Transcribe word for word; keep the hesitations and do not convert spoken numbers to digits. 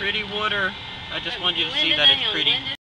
Pretty water. I just wanted you to see Linda, that it's Daniel, pretty. Linda.